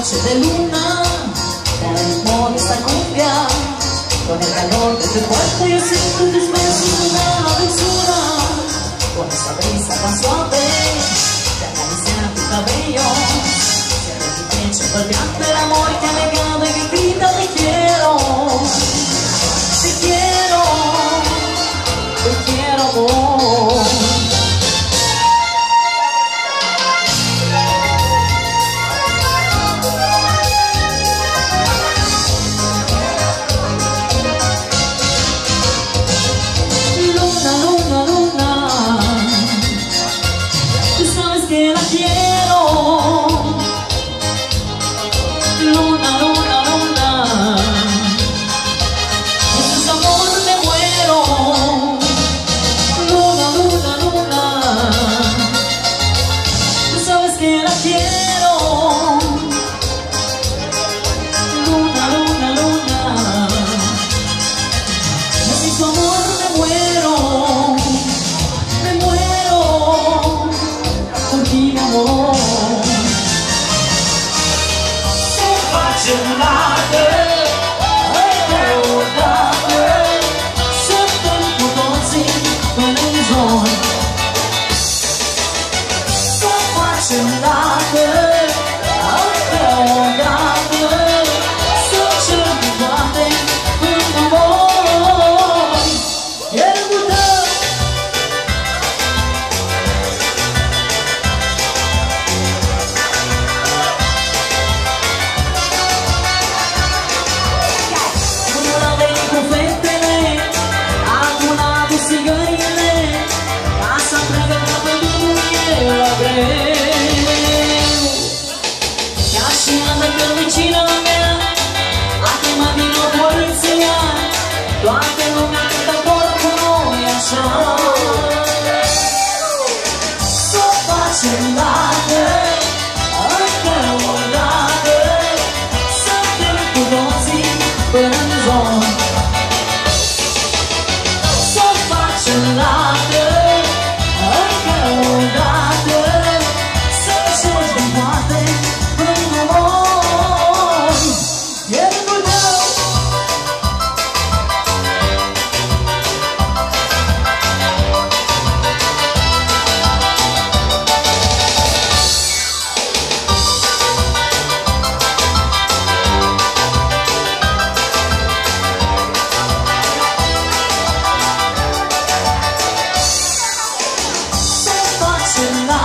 noche de luna, con el ritmo de esta cumbia, con el calor de tu cuerpo yo siento tus besos una dulzura, con esa brisa tan suave que acaricia tu cabello, cierra tu pecho golpeando el amor que ha negado y que grita te quiero, te quiero, te quiero amor. Tonight